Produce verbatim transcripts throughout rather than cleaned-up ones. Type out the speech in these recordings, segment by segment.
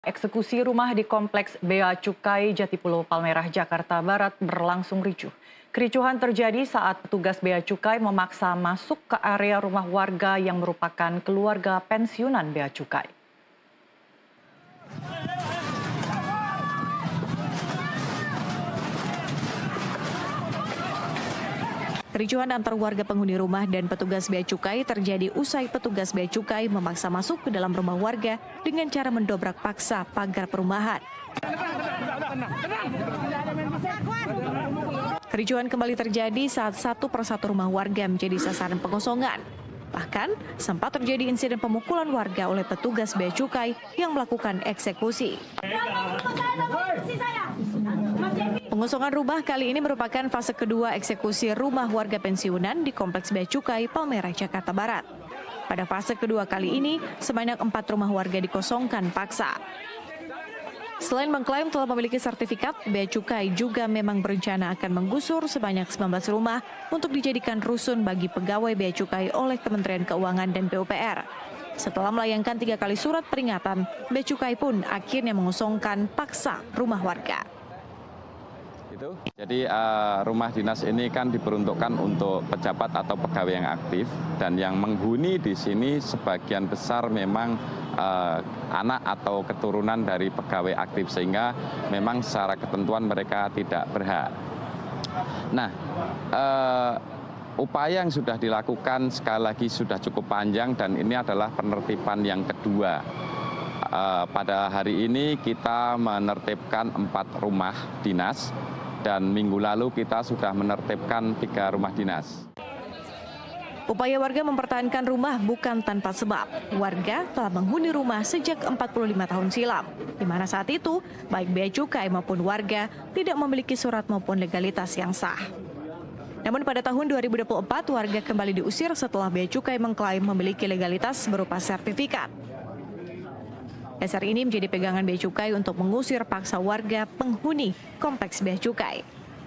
Eksekusi rumah di Kompleks Bea Cukai Jatipulo, Palmerah, Jakarta Barat berlangsung ricuh. Kericuhan terjadi saat petugas Bea Cukai memaksa masuk ke area rumah warga yang merupakan keluarga pensiunan Bea Cukai. Kericuhan antar warga penghuni rumah dan petugas Bea Cukai terjadi usai petugas Bea Cukai memaksa masuk ke dalam rumah warga dengan cara mendobrak paksa pagar perumahan. Kericuhan kembali terjadi saat satu persatu rumah warga menjadi sasaran pengosongan. Bahkan sempat terjadi insiden pemukulan warga oleh petugas Bea Cukai yang melakukan eksekusi. Pengosongan rumah kali ini merupakan fase kedua eksekusi rumah warga pensiunan di Kompleks Bea Cukai, Palmerah, Jakarta Barat. Pada fase kedua kali ini, sebanyak empat rumah warga dikosongkan paksa. Selain mengklaim telah memiliki sertifikat, Bea Cukai juga memang berencana akan menggusur sebanyak sembilan belas rumah untuk dijadikan rusun bagi pegawai Bea Cukai oleh Kementerian Keuangan dan P U P R. Setelah melayangkan tiga kali surat peringatan, Bea Cukai pun akhirnya mengosongkan paksa rumah warga. Jadi uh, rumah dinas ini kan diperuntukkan untuk pejabat atau pegawai yang aktif, dan yang menghuni di sini sebagian besar memang uh, anak atau keturunan dari pegawai aktif, sehingga memang secara ketentuan mereka tidak berhak. Nah, uh, upaya yang sudah dilakukan sekali lagi sudah cukup panjang, dan ini adalah penertiban yang kedua. Uh, pada hari ini kita menertibkan empat rumah dinas, dan minggu lalu kita sudah menertibkan tiga rumah dinas. Upaya warga mempertahankan rumah bukan tanpa sebab. Warga telah menghuni rumah sejak empat puluh lima tahun silam, di mana saat itu baik Bea Cukai maupun warga tidak memiliki surat maupun legalitas yang sah. Namun pada tahun dua ribu dua puluh empat warga kembali diusir setelah Bea Cukai mengklaim memiliki legalitas berupa sertifikat. Dasar ini menjadi pegangan Bea Cukai untuk mengusir paksa warga penghuni Kompleks Bea Cukai.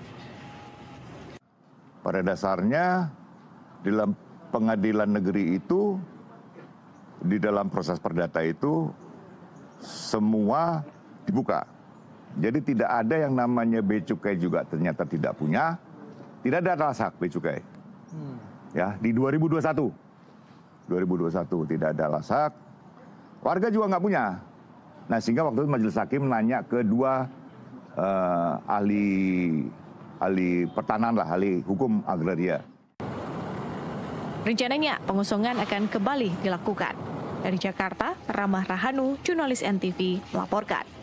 Pada dasarnya, dalam pengadilan negeri itu, di dalam proses perdata itu, semua dibuka. Jadi tidak ada yang namanya Bea Cukai juga ternyata tidak punya, tidak ada lasak Bea Cukai. Hmm. Ya, di dua ribu dua puluh satu, dua ribu dua puluh satu tidak ada lasak. Warga juga nggak punya. Nah, sehingga waktu itu majelis hakim menanya ke dua uh, ahli ahli pertanahan lah, ahli hukum agraria. Rencananya pengosongan akan kembali dilakukan. Dari Jakarta, Ramah Rahanu, jurnalis N T V, melaporkan.